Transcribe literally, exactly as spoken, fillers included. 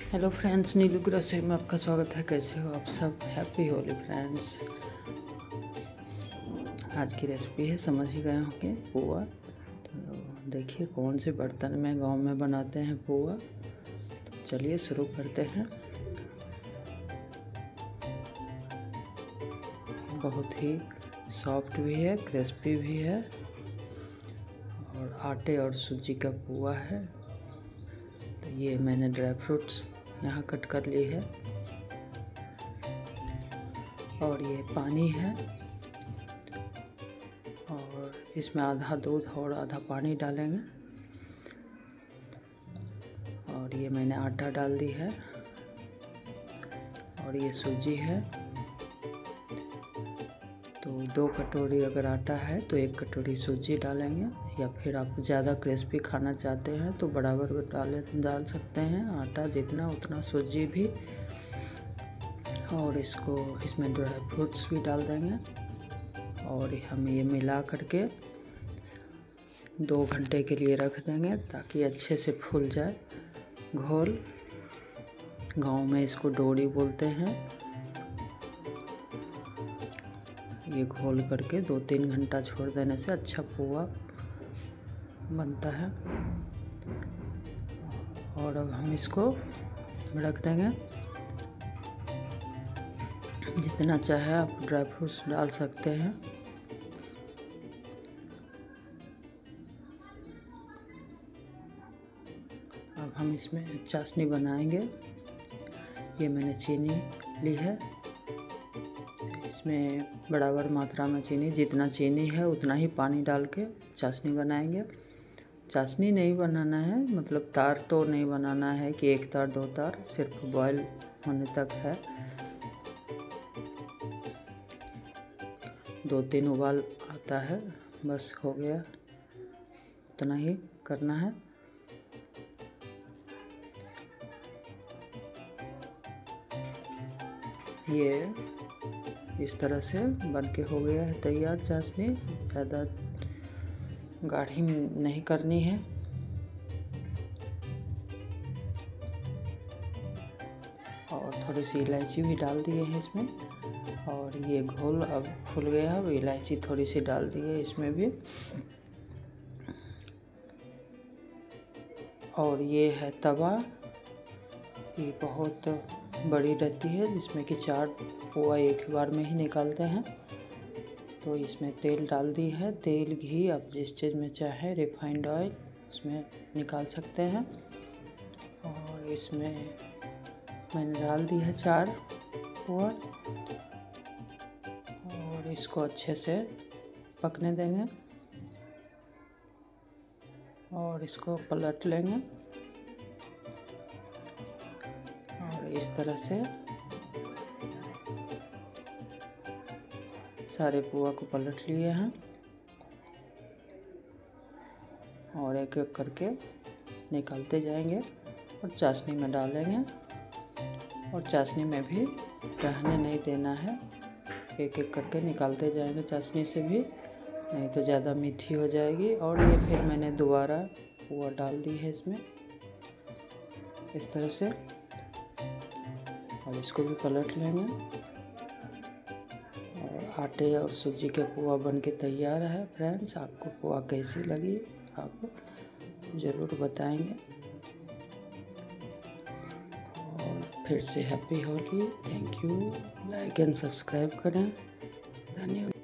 Hello friends, नीलू की रसोई में आपका स्वागत है। कैसे हो आप सब? Happy Holi friends. आज की रेसिपी है, समझ ही गए होंगे, पोहा। तो देखिए कौन से बर्तन में गांव में बनाते हैं पोहा। तो चलिए शुरू करते हैं। बहुत ही सॉफ्ट भी है, क्रिस्पी भी है और आटे और सूजी का पोहा है। तो ये मैंने ड्राई फ्रूट्स यहाँ कट कर ली है और ये पानी है और इसमें आधा दूध और आधा पानी डालेंगे। और ये मैंने आटा डाल दी है और ये सूजी है। तो दो कटोरी अगर आटा है तो एक कटोरी सूजी डालेंगे, या फिर आप ज़्यादा क्रिस्पी खाना चाहते हैं तो बराबर डाले डाल सकते हैं, आटा जितना उतना सूजी भी। और इसको इसमें ड्राई फ्रूट्स भी डाल देंगे और हम ये मिला करके दो घंटे के लिए रख देंगे ताकि अच्छे से फूल जाए घोल। गांव में इसको डोरी बोलते हैं। ये घोल करके दो तीन घंटा छोड़ देने से अच्छा पोहा बनता है। और अब हम इसको रख देंगे। जितना चाहे आप ड्राई फ्रूट्स डाल सकते हैं। अब हम इसमें चाशनी बनाएंगे। ये मैंने चीनी ली है, इसमें बराबर मात्रा में चीनी, जितना चीनी है उतना ही पानी डाल के चाशनी बनाएंगे। चाशनी नहीं बनाना है, मतलब तार तो नहीं बनाना है कि एक तार दो तार, सिर्फ बॉयल होने तक है। दो तीन उबाल आता है, बस हो गया, उतना ही करना है। ये इस तरह से बन के हो गया है तैयार चाशनी। ज़्यादा गाढ़ी नहीं करनी है। और थोड़ी सी इलायची भी डाल दिए हैं इसमें। और ये घोल अब फूल गया है, इलायची थोड़ी सी डाल दी है इसमें भी। और ये है तवा, ये बहुत बड़ी रहती है जिसमें कि चार पोहा एक बार में ही निकालते हैं। तो इसमें तेल डाल दी है, तेल घी आप जिस चीज़ में चाहे, रिफाइंड ऑयल उसमें निकाल सकते हैं। और इसमें मैंने डाल दी है चार पोहा और इसको अच्छे से पकने देंगे और इसको पलट लेंगे। और इस तरह से सारे पोहा को पलट लिए हैं और एक एक करके निकालते जाएंगे और चाशनी में डालेंगे। और चाशनी में भी रहने नहीं देना है, एक एक करके निकालते जाएंगे चाशनी से भी, नहीं तो ज़्यादा मीठी हो जाएगी। और ये फिर मैंने दोबारा पोहा डाल दी है इसमें इस तरह से, और इसको भी पलट लेंगे। और आटे और सूजी के पोहा बन के तैयार है फ्रेंड्स। आपको पोहा कैसी लगी आप ज़रूर बताएंगे। और फिर से happy Holi. Thank you. Like and subscribe करें। धन्यवाद।